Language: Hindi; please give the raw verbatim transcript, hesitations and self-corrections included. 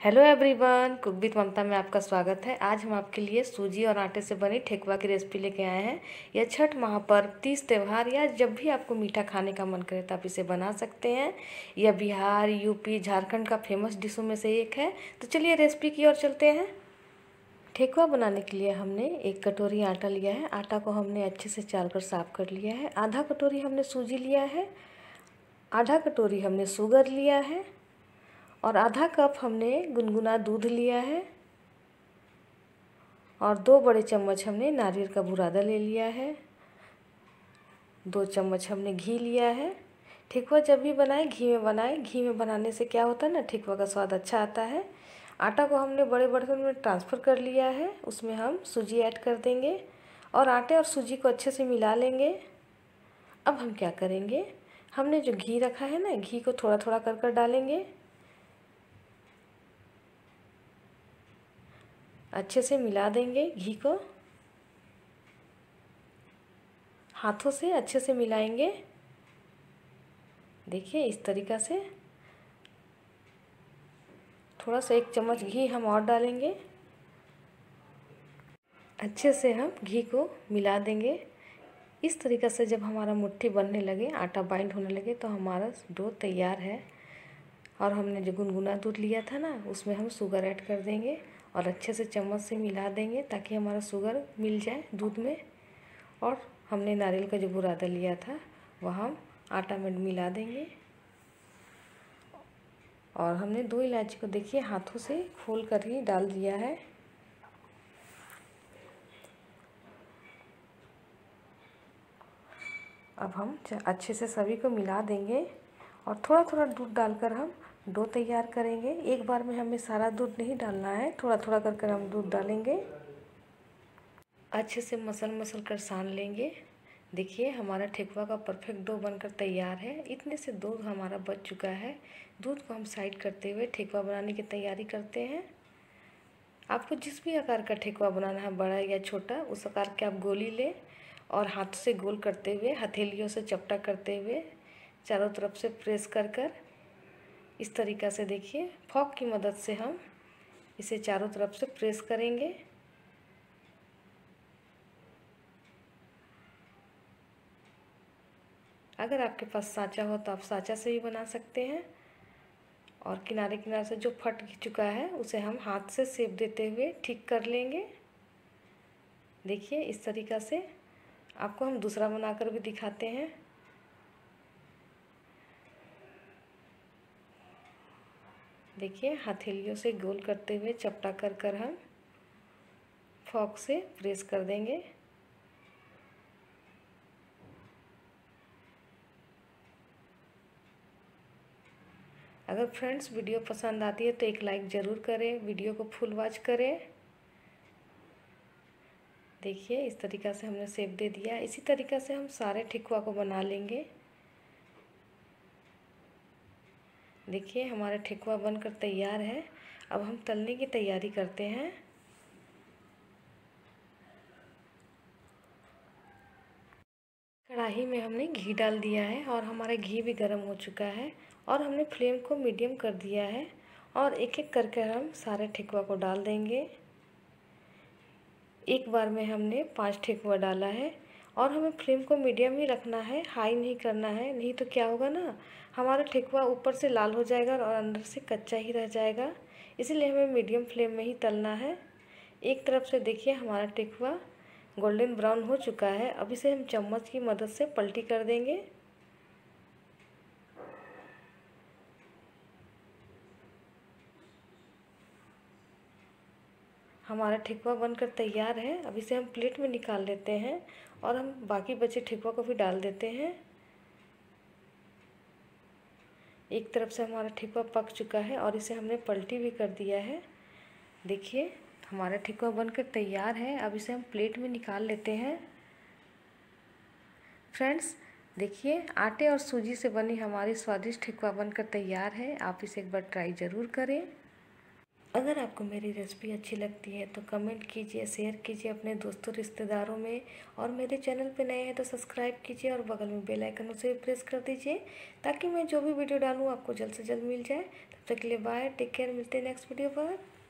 Hello everyone, cook with Mamta में आपका स्वागत है। आज हम आपके लिए सूजी और आटे से बनी ठेकुआ की रेसिपी लेके आए हैं। यह छठ महापर्व, तीज त्यौहार या जब भी आपको मीठा खाने का मन करे तो आप इसे बना सकते हैं। यह बिहार, यूपी, झारखंड का फेमस डिशों में से एक है। तो चलिए रेसिपी की ओर चलते हैं। ठेकुआ बनाने के लिए हमने एक कटोरी आटा लिया है। आटा को हमने अच्छे से चाल कर साफ कर लिया है। आधा कटोरी हमने सूजी लिया है, आधा कटोरी हमने शुगर लिया है और आधा कप हमने गुनगुना दूध लिया है और दो बड़े चम्मच हमने नारियल का बुरादा ले लिया है। दो चम्मच हमने घी लिया है। ठेकुआ जब भी बनाएं घी में बनाएं। घी में बनाने से क्या होता है ना, ठेकुआ का स्वाद अच्छा आता है। आटा को हमने बड़े बर्तन में ट्रांसफ़र कर लिया है। उसमें हम सूजी ऐड कर देंगे और आटे और सूजी को अच्छे से मिला लेंगे। अब हम क्या करेंगे, हमने जो घी रखा है ना, घी को थोड़ा थोड़ा कर कर डालेंगे। अच्छे से मिला देंगे घी को, हाथों से अच्छे से मिलाएंगे। देखिए इस तरीक़ा से। थोड़ा सा एक चम्मच घी हम और डालेंगे। अच्छे से हम घी को मिला देंगे। इस तरीक़े से जब हमारा मुट्ठी बनने लगे, आटा बाइंड होने लगे, तो हमारा डो तैयार है। और हमने जो गुनगुना दूध लिया था ना, उसमें हम शुगर ऐड कर देंगे और अच्छे से चम्मच से मिला देंगे ताकि हमारा शुगर मिल जाए दूध में। और हमने नारियल का जो बुरादा लिया था वह हम आटा में मिला देंगे। और हमने दो इलायची को देखिए हाथों से खोल कर ही डाल दिया है। अब हम अच्छे से सभी को मिला देंगे और थोड़ा थोड़ा दूध डालकर हम डो तैयार करेंगे। एक बार में हमें सारा दूध नहीं डालना है, थोड़ा थोड़ा कर कर हम दूध डालेंगे। अच्छे से मसल मसल कर सान लेंगे। देखिए हमारा ठेकुआ का परफेक्ट डो बनकर तैयार है। इतने से दूध हमारा बच चुका है। दूध को हम साइड करते हुए ठेकुआ बनाने की तैयारी करते हैं। आपको जिस भी आकार का ठेकुआ बनाना है, बड़ा या छोटा, उस आकार के आप गोली लें और हाथ से गोल करते हुए, हथेलियों से चपटा करते हुए चारों तरफ से प्रेस कर कर इस तरीक़ा से देखिए फॉक की मदद से हम इसे चारों तरफ से प्रेस करेंगे। अगर आपके पास साँचा हो तो आप साँचा से भी बना सकते हैं। और किनारे किनारे से जो फट चुका है उसे हम हाथ से शेप देते हुए ठीक कर लेंगे। देखिए इस तरीक़ा से। आपको हम दूसरा बनाकर भी दिखाते हैं। देखिए हथेलियों से गोल करते हुए चपटा कर कर हम फॉक से प्रेस कर देंगे। अगर फ्रेंड्स वीडियो पसंद आती है तो एक लाइक ज़रूर करें, वीडियो को फुल वॉच करें। देखिए इस तरीक़ा से हमने शेप दे दिया। इसी तरीक़ा से हम सारे ठेकुआ को बना लेंगे। देखिए हमारा ठेकुआ बनकर तैयार है। अब हम तलने की तैयारी करते हैं। कढ़ाई में हमने घी डाल दिया है और हमारा घी भी गर्म हो चुका है और हमने फ्लेम को मीडियम कर दिया है। और एक एक करके हम सारे ठेकुआ को डाल देंगे। एक बार में हमने पांच ठेकुआ डाला है और हमें फ्लेम को मीडियम ही रखना है, हाई नहीं करना है। नहीं तो क्या होगा ना, हमारा ठेकुआ ऊपर से लाल हो जाएगा और अंदर से कच्चा ही रह जाएगा। इसलिए हमें मीडियम फ्लेम में ही तलना है। एक तरफ से देखिए हमारा ठेकुआ गोल्डन ब्राउन हो चुका है। अब इसे हम चम्मच की मदद से पलटी कर देंगे। हमारा ठेकुआ बनकर तैयार है। अब इसे हम प्लेट में निकाल लेते हैं और हम बाकी बचे ठेकुआ को भी डाल देते हैं। एक तरफ से हमारा ठेकुआ पक चुका है और इसे हमने पलटी भी कर दिया है। देखिए हमारा ठेकुआ बनकर तैयार है। अब इसे हम प्लेट में निकाल लेते हैं। फ्रेंड्स देखिए आटे और सूजी से बनी हमारी स्वादिष्ट ठेकुआ बनकर तैयार है। आप इसे एक बार ट्राई ज़रूर करें। अगर आपको मेरी रेसिपी अच्छी लगती है तो कमेंट कीजिए, शेयर कीजिए अपने दोस्तों रिश्तेदारों में। और मेरे चैनल पे नए हैं तो सब्सक्राइब कीजिए और बगल में बेल आइकन उसे भी प्रेस कर दीजिए ताकि मैं जो भी वीडियो डालूँ आपको जल्द से जल्द मिल जाए। तब तक के लिए बाय, टेक केयर, मिलते हैं नेक्स्ट वीडियो पर।